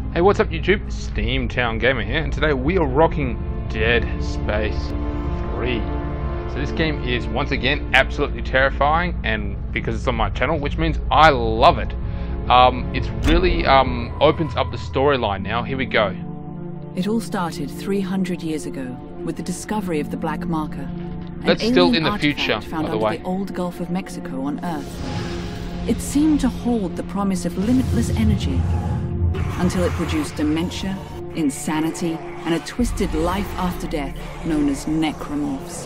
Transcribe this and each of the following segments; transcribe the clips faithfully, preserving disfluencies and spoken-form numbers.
Hey, what's up YouTube? Steamtown Gamer here, and today we are rocking Dead Space three. So this game is once again absolutely terrifying, and because it's on my channel, which means I love it. Um, it's really um, opens up the storyline now. Here we go. It all started three hundred years ago with the discovery of the Black Marker. That's still in the future, found by the under way. the old Gulf of Mexico on Earth. It seemed to hold the promise of limitless energy, until it produced dementia, insanity, and a twisted life after death known as necromorphs.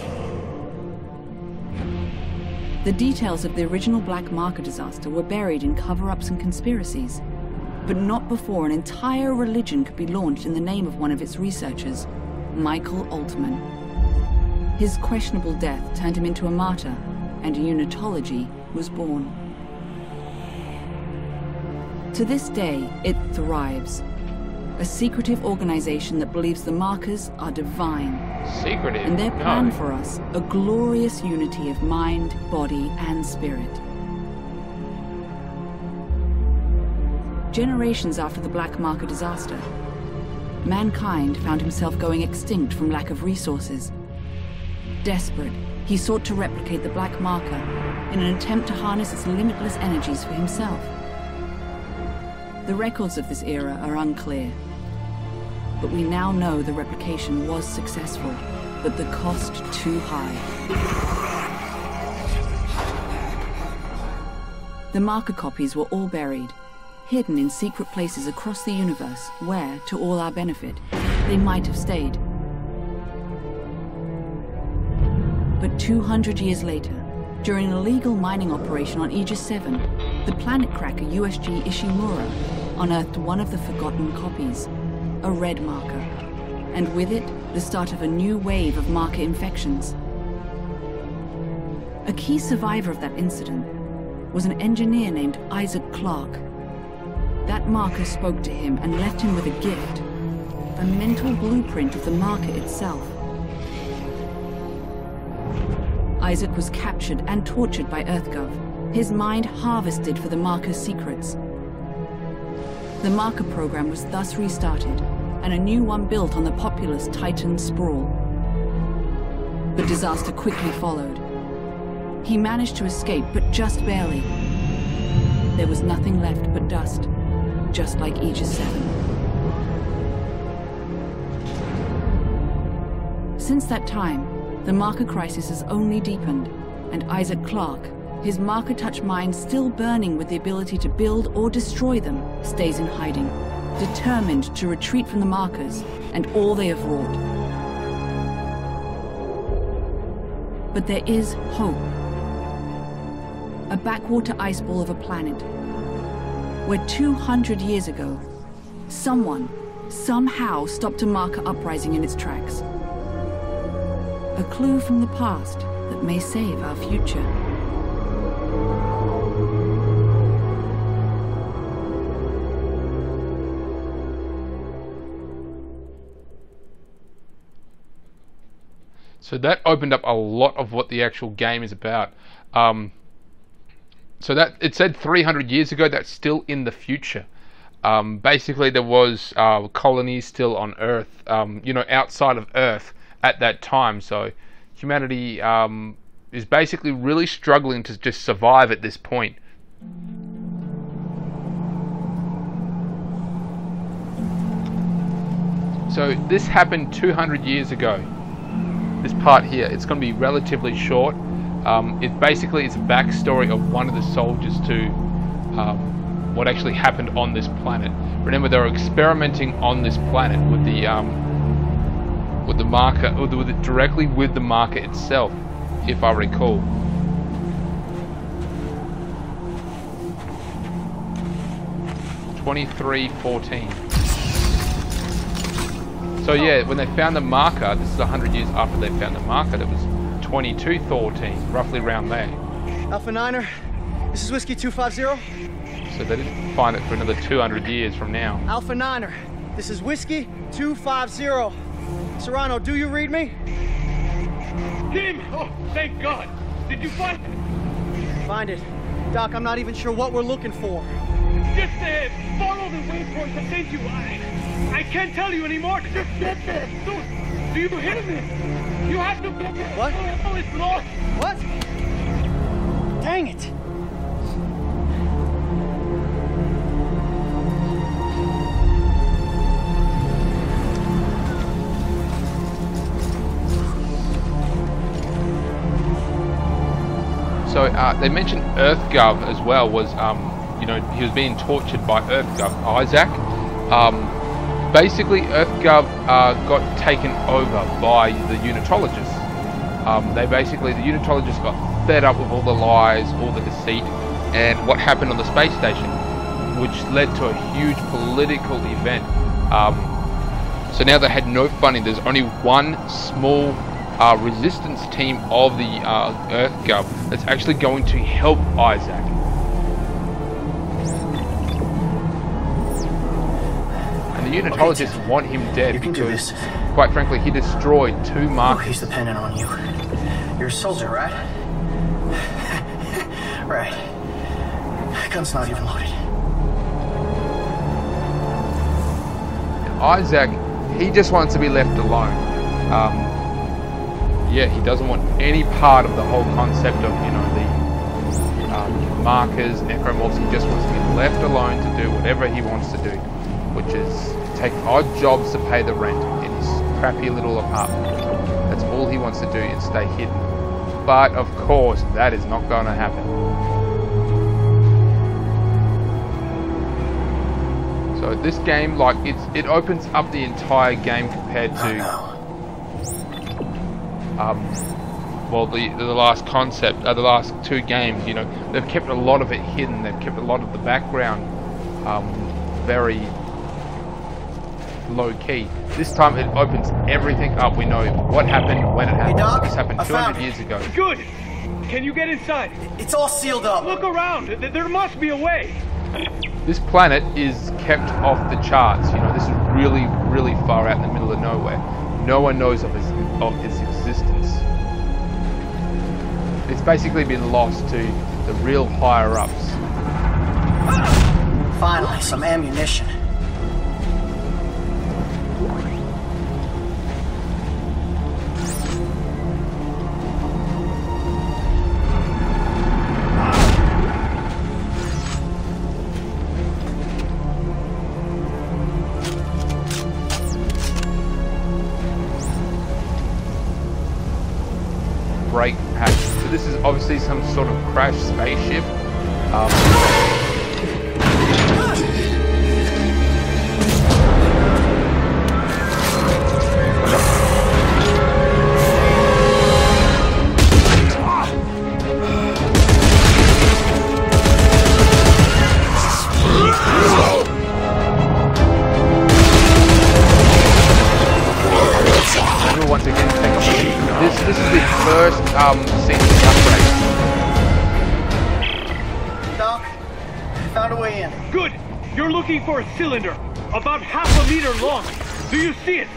The details of the original Black Marker disaster were buried in cover-ups and conspiracies, but not before an entire religion could be launched in the name of one of its researchers, Michael Altman. His questionable death turned him into a martyr, and unitology was born. To this day, it thrives. A secretive organization that believes the markers are divine. Secretive? And their plan No. for us, a glorious unity of mind, body, and spirit. Generations after the Black Marker disaster, mankind found himself going extinct from lack of resources. Desperate, he sought to replicate the Black Marker in an attempt to harness its limitless energies for himself. The records of this era are unclear, but we now know the replication was successful, but the cost too high. The marker copies were all buried, hidden in secret places across the universe where, to all our benefit, they might have stayed. But two hundred years later, during an illegal mining operation on Aegis seven, the planet cracker U S G Ishimura unearthed one of the forgotten copies, a red marker, and with it, the start of a new wave of marker infections. A key survivor of that incident was an engineer named Isaac Clarke. That marker spoke to him and left him with a gift, a mental blueprint of the marker itself. Isaac was captured and tortured by EarthGov, his mind harvested for the marker's secrets. The marker program was thus restarted, and a new one built on the populous Titan Sprawl. But disaster quickly followed. He managed to escape, but just barely. There was nothing left but dust, just like Aegis seven. Since that time, the marker crisis has only deepened, and Isaac Clarke, his marker-touch mind still burning with the ability to build or destroy them, stays in hiding, determined to retreat from the markers and all they have wrought. But there is hope. A backwater ice ball of a planet, where two hundred years ago, someone, somehow stopped a marker uprising in its tracks. A clue from the past that may save our future. So that opened up a lot of what the actual game is about. Um, so that it said three hundred years ago. That's still in the future. Um, basically, there was uh, colonies still on Earth, um, you know, outside of Earth at that time. So humanity um, is basically really struggling to just survive at this point. So this happened two hundred years ago. This part here, it's going to be relatively short. Um, it basically is a backstory of one of the soldiers to um, what actually happened on this planet. Remember, they were experimenting on this planet with the um, with the marker, or with it directly with the marker itself, if I recall. twenty-three fourteen. So yeah, when they found the marker, this is one hundred years after they found the marker, it was twenty-two fourteen, roughly around there. Alpha Niner, this is Whiskey two five zero. So they didn't find it for another two hundred years from now. Alpha Niner, this is Whiskey two five zero. Serrano, do you read me? Tim! Oh, thank God! Did you find it? Find it. Doc, I'm not even sure what we're looking for. Just uh, follow the waypoint I sent you. I, I can't tell you anymore. Just get there. Do, do you hear me? You have to get there. What? Oh, it's lost. What? Dang it! So uh, they mentioned EarthGov as well. Was um, you know, he was being tortured by EarthGov Isaac. Um, basically, EarthGov uh, got taken over by the Unitologists. Um, they basically the Unitologists got fed up with all the lies, all the deceit, and what happened on the space station, which led to a huge political event. Um, so now they had no funding. There's only one small Uh, resistance team of the uh, EarthGov that's actually going to help Isaac. And the Unitologists okay, want him dead because, quite frankly, he destroyed two markers. Oh, he's dependent on you. You're a soldier, right? Right. Gun's not even loaded. Isaac, he just wants to be left alone. Um, Yeah, he doesn't want any part of the whole concept of, you know, the um, markers, necromorphs. He just wants to be left alone to do whatever he wants to do, which is take odd jobs to pay the rent in his crappy little apartment. That's all he wants to do, and stay hidden. But of course, that is not going to happen. So this game, like, it's it opens up the entire game compared to. Oh, no. Um, well, the the last concept, uh, the last two games, you know, they've kept a lot of it hidden. They've kept a lot of the background um, very low key. This time it opens everything up. We know what happened, when it happened. Hey, Doc, this happened I two hundred found years ago. Good. Can you get inside? It's all sealed up. Look around. There must be a way. This planet is kept off the charts. You know, this is really, really far out in the middle of nowhere. No one knows of its, of its existence. It's basically been lost to the real higher-ups. Finally, some ammunition. Break hatch. So this is obviously some sort of crashed spaceship. Um, once again, take off. This this is the first um scene of the upgrade. Doc, found a way in. Good. You're looking for a cylinder about half a meter long. Do you see it?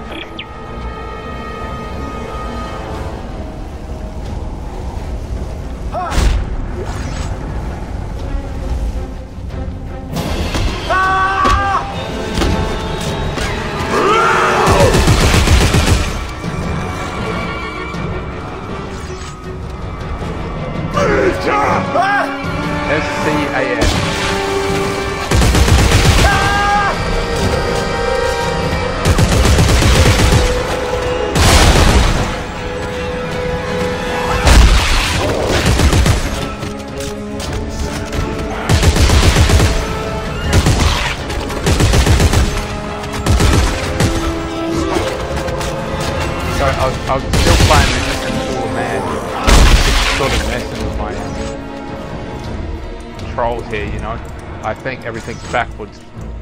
S C A S. So I was, I was still playing this and oh man, it's sort of messing with my controls here, you know. I think everything's backwards.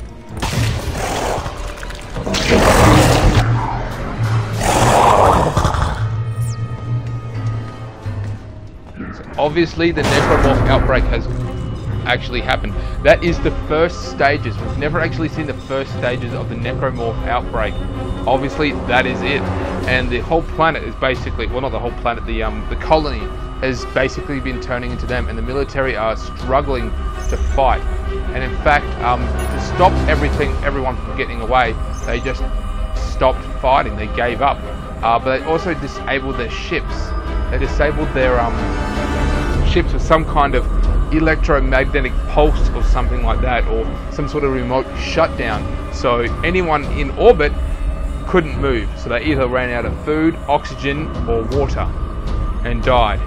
So obviously the necromorph outbreak has actually happened. That is the first stages. We've never actually seen the first stages of the necromorph outbreak. Obviously that is it. And the whole planet is basically, well not the whole planet, the um the colony has basically been turning into them, and the military are struggling to fight. And in fact, um, to stop everything, everyone from getting away, they just stopped fighting. They gave up. Uh, but they also disabled their ships. They disabled their um, ships with some kind of electromagnetic pulse or something like that, or some sort of remote shutdown. So anyone in orbit couldn't move. So they either ran out of food, oxygen, or water and died.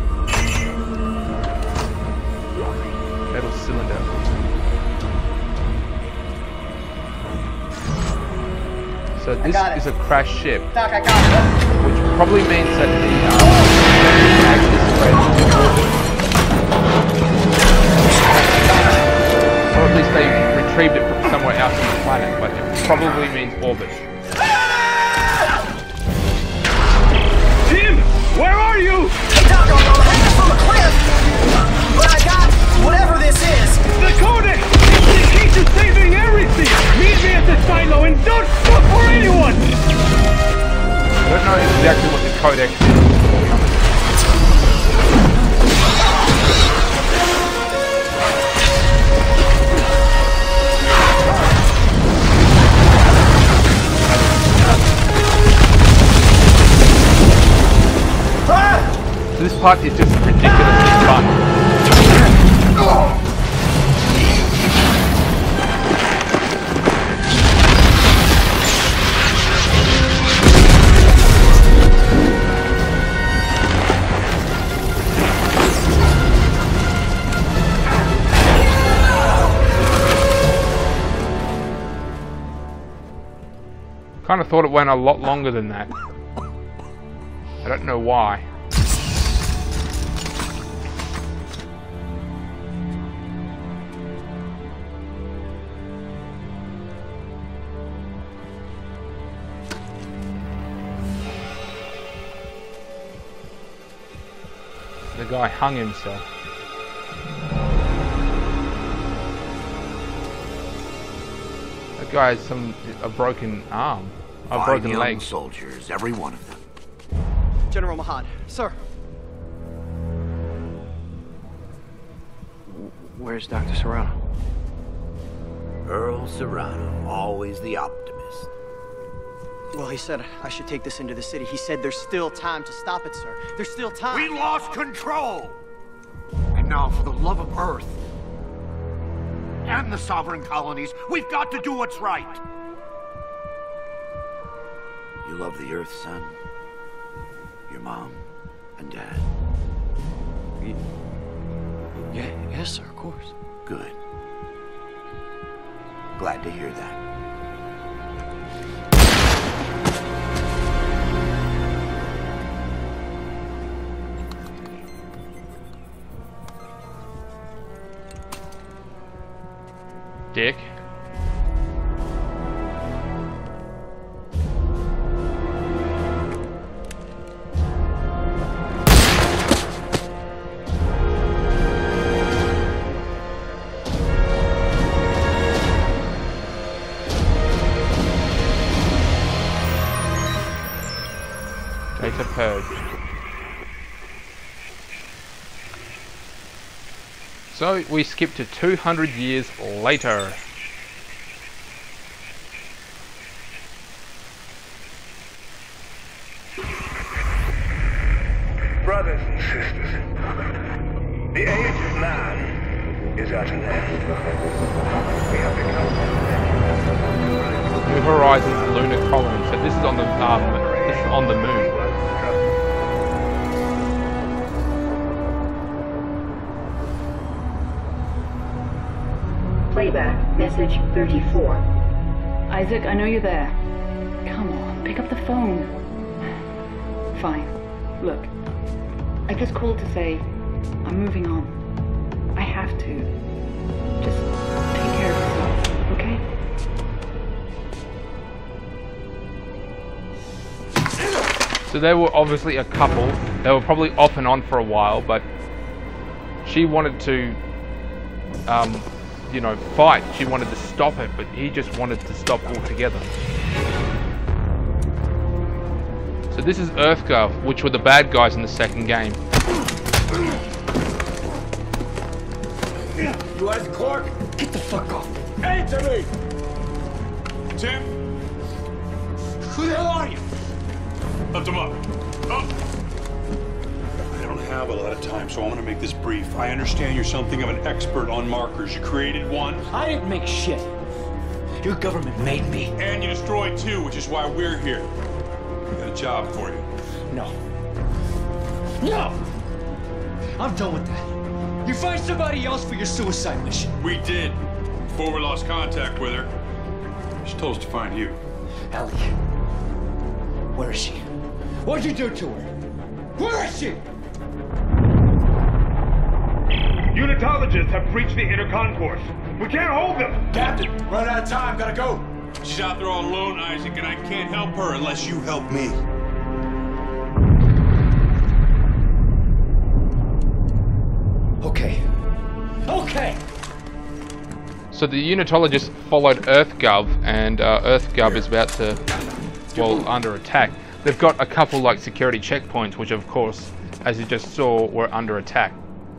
Metal cylinder. So this is a crashed ship, Doc, I got it. which probably means that the um, axis spread to orbit. Or at least they retrieved it from somewhere else on the planet, but it probably means orbit. Jim, where are you? Hey, Doc, I'm hanging from a cliff. But I got whatever this is. The codex! It's the key to saving everything! Meet me at the silo and don't stop for anyone! I don't know exactly what the codex is. So this part is just ridiculously fun. Kind of thought it went a lot longer than that. I don't know why. The guy hung himself. That guy has some a broken arm, a Five broken young leg. soldiers, every one of them. General Mahad, sir. Where's Doctor Serrano? Earl Serrano, always the optimist. Well, he said I should take this into the city. He said there's still time to stop it, sir. There's still time. We lost control! And now, for the love of Earth and the sovereign colonies, we've got to do what's right. You love the Earth, son? Your mom and dad? Yeah, yes, sir, of course. Good. Glad to hear that. Dick. Data purged. So we skip to two hundred years later. Brothers and sisters, the age of man is at an end. We have become New Horizons lunar colony. So this is on the um, this is on the moon. Playback, message thirty-four. Isaac, I know you're there. Come on, pick up the phone. Fine. Look, I just called to say I'm moving on. I have to. Just take care of yourself, okay? So they were obviously a couple. They were probably off and on for a while, but she wanted to, um, you know, fight. She wanted to stop it, but he just wanted to stop altogether. So this is EarthGov, which were the bad guys in the second game. You Isaac Clarke? Get the fuck off. Answer me! Tim? Who the hell are you? Lift him up. Up! I don't have a lot of time, so I'm gonna make this brief. I understand you're something of an expert on markers. You created one. I didn't make shit. Your government made me. And you destroyed two, which is why we're here. We got a job for you. No. No! I'm done with that. You find somebody else for your suicide mission. We did. Before we lost contact with her. She told us to find you. Ellie. Where is she? What'd you do to her? Where is she? Unitologists have breached the inner concourse. We can't hold them. Captain, run out of time. Gotta go. She's out there all alone, Isaac, and I can't help her unless you help me. Okay. Okay! So the Unitologists followed EarthGov, and uh, EarthGov is about to, well, under attack. They've got a couple like security checkpoints, which of course, as you just saw, were under attack.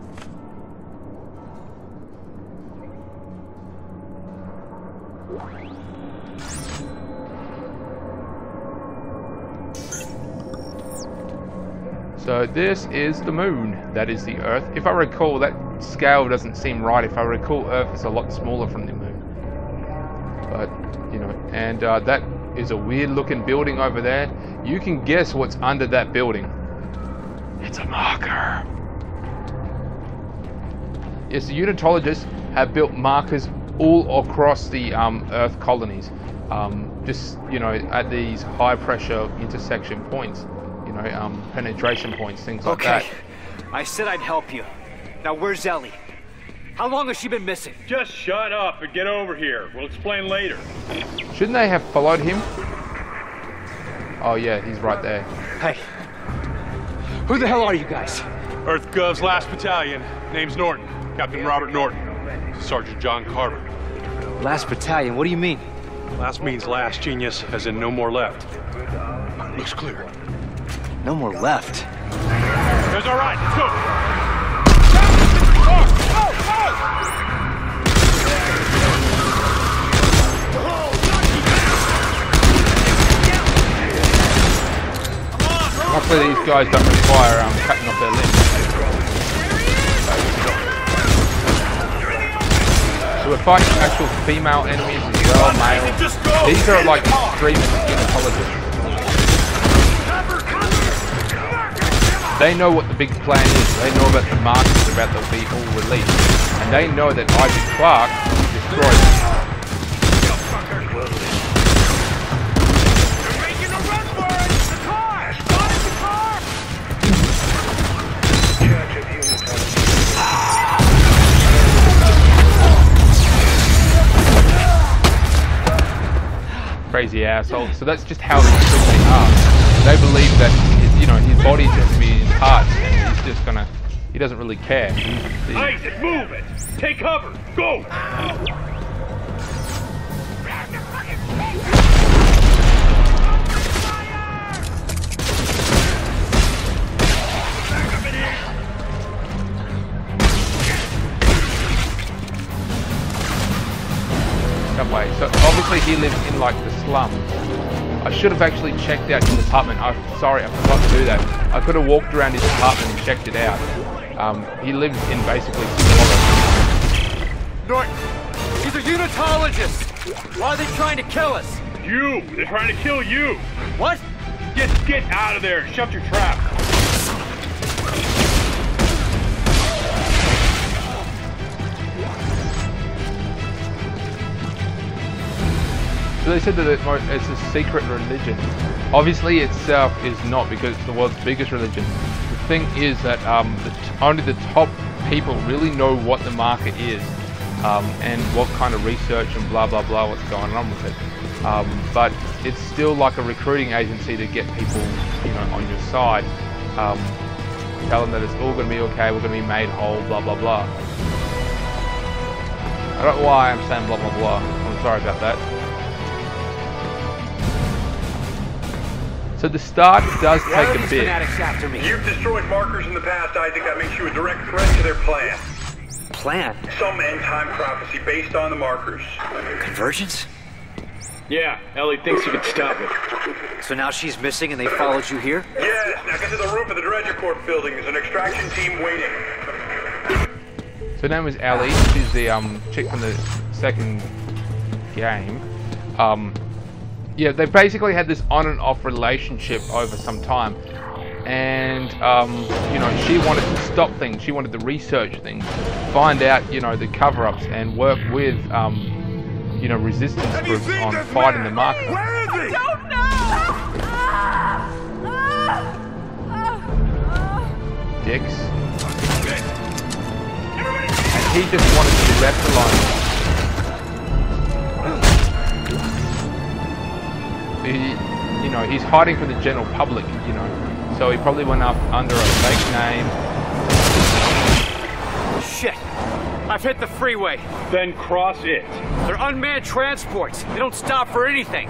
So this is the moon, that is the Earth. If I recall, that scale doesn't seem right. If I recall, Earth is a lot smaller from the moon. But, you know, and uh, that is a weird looking building over there. You can guess what's under that building. It's a marker. Yes, the Unitologists have built markers all across the um, Earth colonies. Um, just, you know, at these high pressure intersection points. You know, um, penetration points, things like okay. that. I said I'd help you. Now where's Ellie? How long has she been missing? Just shut up and get over here. We'll explain later. Shouldn't they have followed him? Oh yeah, he's right there. Hey. Who the hell are you guys? EarthGov's last battalion. Name's Norton. Captain Robert Norton. Sergeant John Carver. Last battalion? What do you mean? Last means last, genius, as in no more left. Looks clear. No more left. There's all right. Let's go. Luckily these guys don't require um, cutting off their limbs. So we're fighting actual female enemies as well, male. These are like extremist Unitologists. They know what the big plan is. They know about the markers about to be all released. And they know that Isaac Clarke destroyed them. Crazy asshole. So that's just how extreme they are. They believe that, you know, his body's just to be in parts, and he's just gonna, he doesn't really care. The, Isaac, move it! Take cover! Go! That way. So obviously he lives in like the slums. I should have actually checked out his apartment. I'm sorry, I forgot to do that. I could have walked around his apartment and checked it out. Um, he lives in basically Florida. Norton, these are Unitologists. Why are they trying to kill us? You! They're trying to kill you! What? Get, get out of there and shut your trap! So they said that it's a secret religion. Obviously itself is not, because it's the world's biggest religion. The thing is that um, the only the top people really know what the marker is, um, and what kind of research and blah blah blah what's going on with it. Um, but it's still like a recruiting agency to get people, you know, on your side. Um, tell them that it's all going to be okay, we're going to be made whole, blah blah blah. I don't know why I'm saying blah blah blah. I'm sorry about that. So the start does take a bit. You've destroyed markers in the past, Isaac. That makes you a direct threat to their plan. plan? Some end-time prophecy based on the markers. Convergence? Yeah, Ellie thinks you can stop it. So now she's missing and they followed you here? Yes, now get to the roof of the Dredger Corp building. There's an extraction team waiting. So her name was Ellie. She's the um, chick from the second game. Um, yeah, they basically had this on and off relationship over some time. And, um, you know, she wanted to stop things. She wanted to research things, find out, you know, the cover-ups and work with, um, you know, resistance groups on fighting the marker. Where is he? I don't know! Dicks. And he just wanted to be left alone. He, you know, he's hiding from the general public, you know. So he probably went up under a fake name. Shit! I've hit the freeway. Then cross it. They're unmanned transports. They don't stop for anything.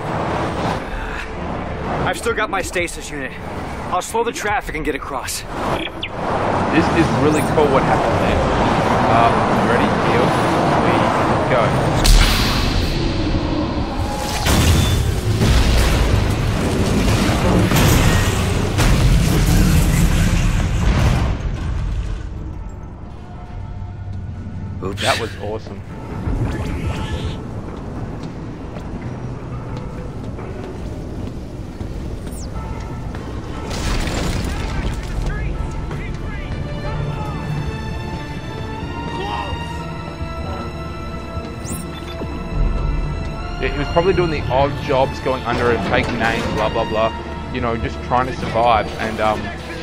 I've still got my stasis unit. I'll slow the traffic and get across. This is really cool what happened there. Um, ready? Here we go. Oops. That was awesome. Yeah, he was probably doing the odd jobs, going under a fake name, blah blah blah. You know, just trying to survive. And um,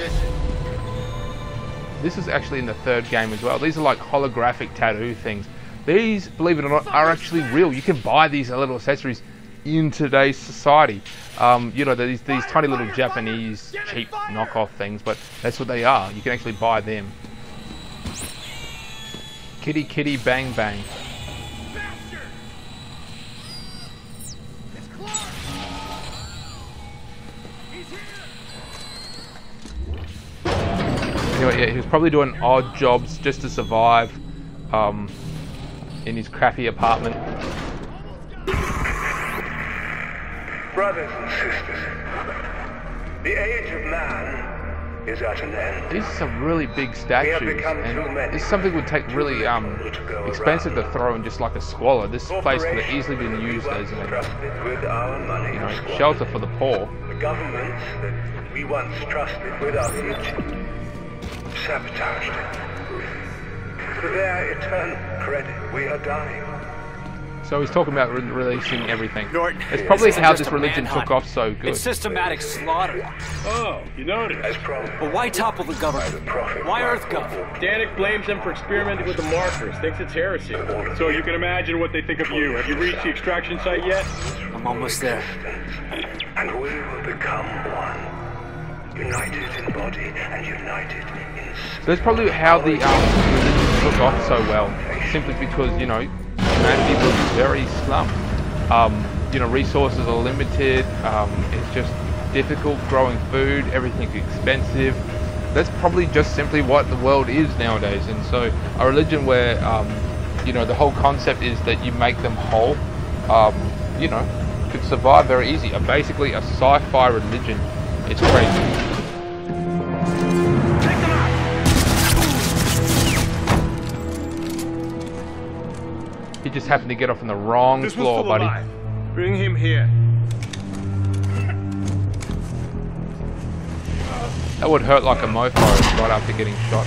this is actually in the third game as well. These are like holographic tattoo things. These, believe it or not, are actually real. You can buy these little accessories in today's society. Um, you know, these these tiny little Japanese cheap knockoff things, but that's what they are. You can actually buy them. Kitty kitty bang bang. Anyway, yeah, he was probably doing odd jobs just to survive um, in his crappy apartment. Brothers and sisters, the age of man is at an end. These are some really big statues, and this is something would take really um, expensive to throw in just like a squalor. This place could have easily been used as a you know, shelter for the poor. The governments that we once trusted with our future sabotaged it. For their eternal credit, we are dying. So he's talking about re releasing everything. Norton, it's probably this how this this religion manhunt. took off so good. It's systematic slaughter. Oh, you noticed. But why topple the government? Why EarthGov? Danik blames them for experimenting with the markers, thinks it's heresy. So you can imagine what they think of you. Have you reached the extraction site yet? I'm almost there. And we will become one. United in body and united in spirit. That's probably how the um, religion took off so well. Simply because, you know, humanity was very slumped. Um, you know, resources are limited. Um, it's just difficult growing food. Everything's expensive. That's probably just simply what the world is nowadays. And so a religion where, um, you know, the whole concept is that you make them whole, um, you know, could survive very easy. A, basically a sci-fi religion. It's crazy. He just happened to get off on the wrong this floor, buddy. Alive. Bring him here. That would hurt like a mofo right after getting shot.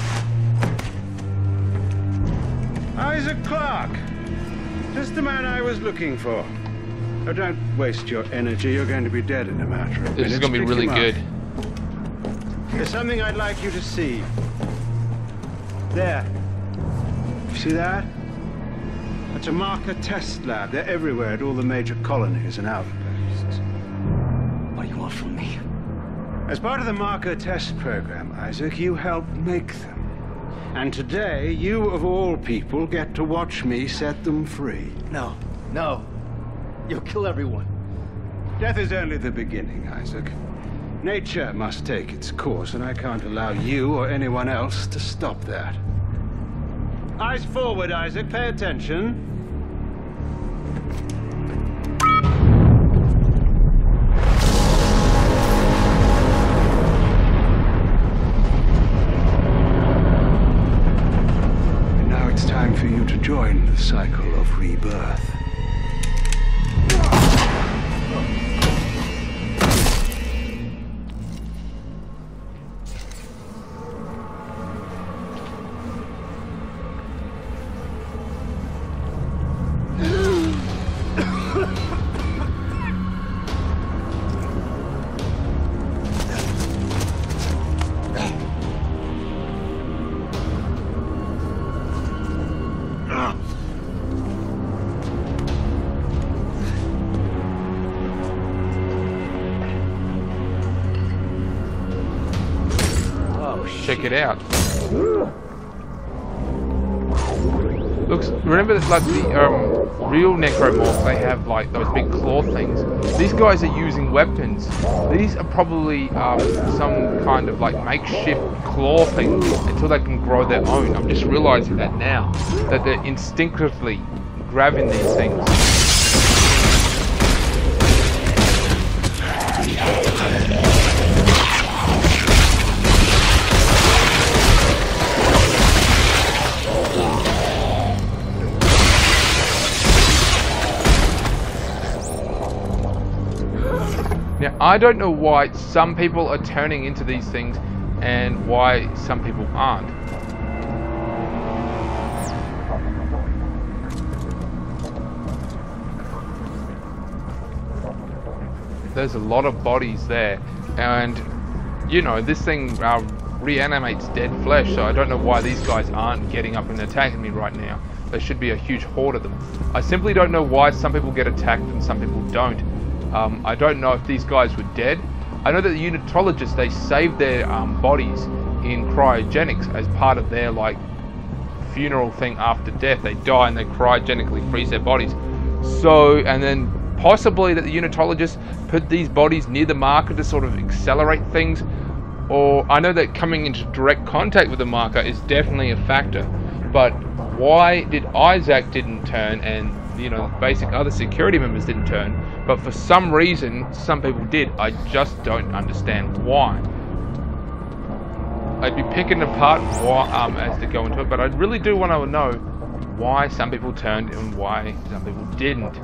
Isaac Clarke. Just the man I was looking for. Oh, don't waste your energy. You're going to be dead in a matter of minutes. This is going to be really good. There's something I'd like you to see. There. You see that? It's a marker test lab. They're everywhere at all the major colonies and outposts. What do you want from me? As part of the marker test program, Isaac, you helped make them. And today, you of all people get to watch me set them free. No, no. You'll kill everyone. Death is only the beginning, Isaac. Nature must take its course, and I can't allow you or anyone else to stop that. Eyes forward, Isaac. Pay attention. And now it's time for you to join the cycle of rebirth. Check it out. Looks. Remember, like the um, real necromorphs, they have like those big claw things. These guys are using weapons. These are probably um, some kind of like makeshift claw thing until they can grow their own. I'm just realizing that now, that they're instinctively grabbing these things. Now, I don't know why some people are turning into these things and why some people aren't. There's a lot of bodies there, and you know, this thing uh, reanimates dead flesh, so I don't know why these guys aren't getting up and attacking me right now. There should be a huge horde of them. I simply don't know why some people get attacked and some people don't. Um, I don't know if these guys were dead. I know that the unitologists, they saved their um, bodies in cryogenics as part of their like funeral thing after death. They die and they cryogenically freeze their bodies. So, and then possibly that the unitologists put these bodies near the marker to sort of accelerate things. Or I know that coming into direct contact with the marker is definitely a factor. But why did Isaac didn't turn and, you know, basic other security members didn't turn, but for some reason some people did? I just don't understand why. I'd be picking apart why, um, as to go into it, but I really do want to know why some people turned and why some people didn't.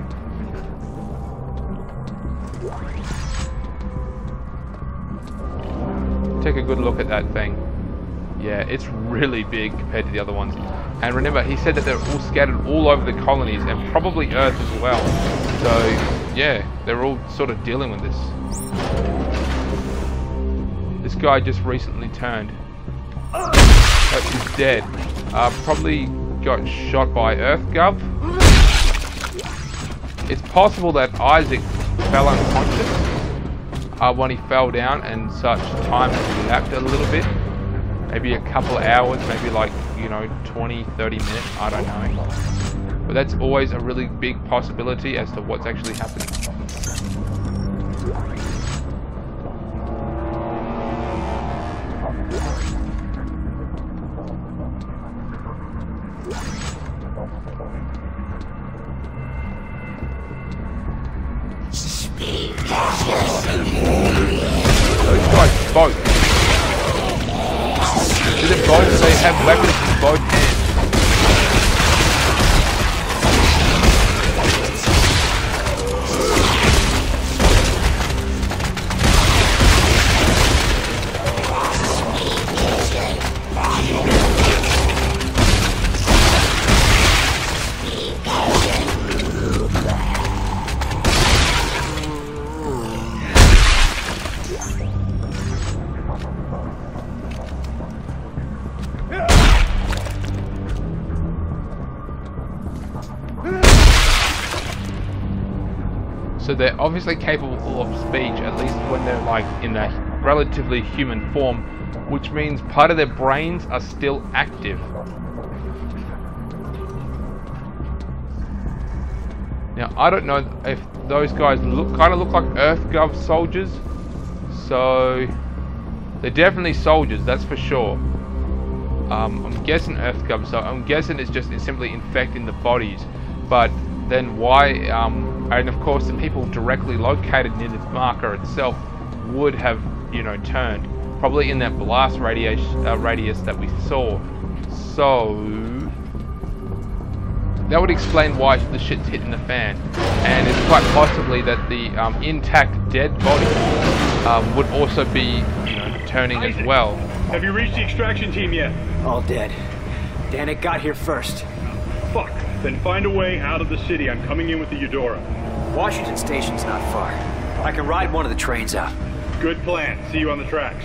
Take a good look at that thing. Yeah, it's really big compared to the other ones. And remember, he said that they're all scattered all over the colonies and probably Earth as well. So, yeah, they're all sort of dealing with this. This guy just recently turned. But he's dead. Uh, probably got shot by EarthGov. It's possible that Isaac fell unconscious uh, when he fell down, and such time has elapsed a little bit. Maybe a couple of hours, maybe like, you know, twenty, thirty minutes, I don't know. But that's always a really big possibility as to what's actually happening. Those guys both. Is it both? They have weapons in both hands. So they're obviously capable of speech, at least when they're like in a relatively human form, which means part of their brains are still active. Now I don't know if those guys look kind of look like EarthGov soldiers, so they're definitely soldiers, that's for sure. Um, I'm guessing EarthGov, so I'm guessing it's just it's simply infecting the bodies. But then why, um, and of course the people directly located near the marker itself would have, you know, turned. Probably in that blast radius, uh, radius that we saw. So that would explain why the shit's hitting the fan. And it's quite possibly that the um, intact dead body um, would also be, you know, turning as well. Have you reached the extraction team yet? All dead. Danik got here first. Fuck. Then find a way out of the city. I'm coming in with the Eudora. Washington Station's not far. I can ride one of the trains out. Good plan. See you on the tracks.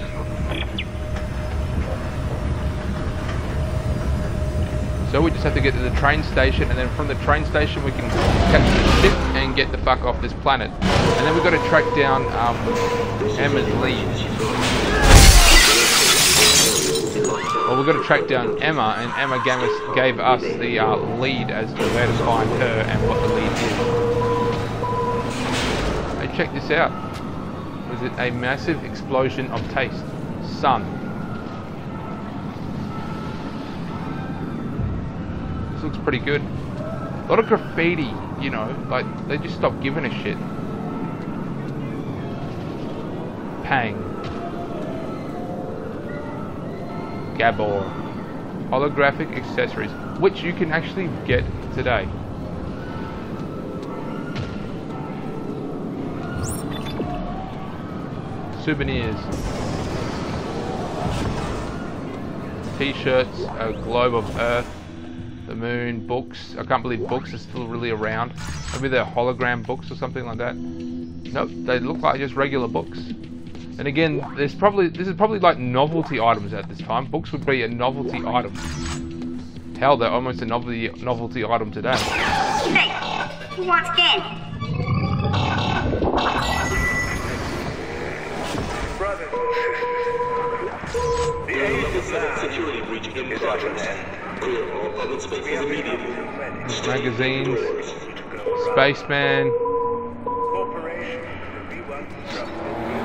So we just have to get to the train station, and then from the train station we can catch the ship and get the fuck off this planet. And then we've got to track down um, Emma's lead. Well, we've got to track down Emma, and Emma gave us, gave us the uh, lead as to where to find her and what the lead is. Hey, check this out. Was it a massive explosion of taste? Sun. This looks pretty good. A lot of graffiti, you know, like they just stopped giving a shit. Pang. Gabor. Holographic accessories, which you can actually get today. Souvenirs. T-shirts, a globe of Earth, the moon, books. I can't believe books are still really around. Maybe they're hologram books or something like that. Nope, they look like just regular books. And again, there's probably this is probably like novelty items at this time. Books would be a novelty item. Hell, they're almost a novelty novelty item today. Hey, who wants candy? Brothers and sisters, the age of man security breach in progress. Clear all public spaces immediately. Magazines, Spaceman. Corporation, the B one trusted.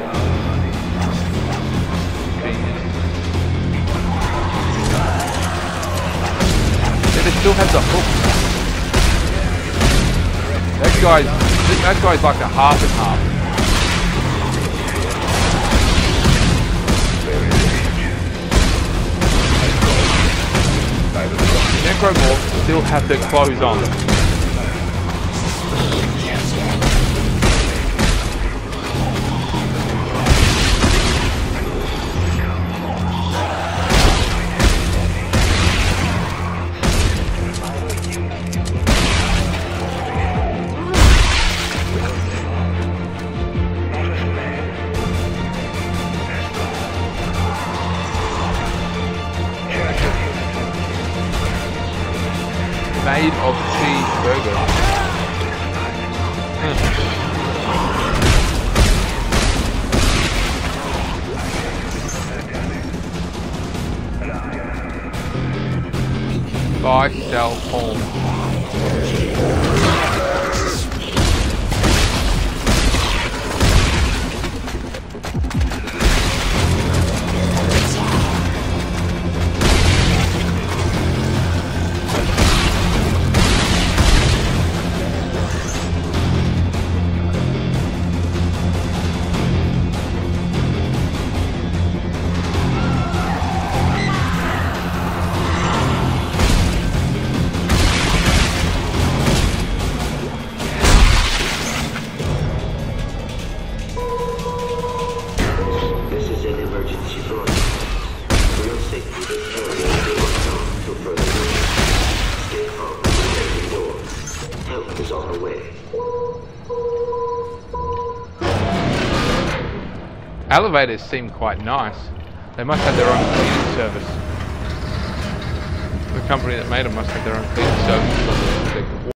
They still have the hook. That guy's that guy's like a half and half. Necromorphs still have their clothes on. Made of cheeseburger. Mm. Buy, sell, home. Elevators seem quite nice. They must have their own cleaning service. The company that made them must have their own cleaning service.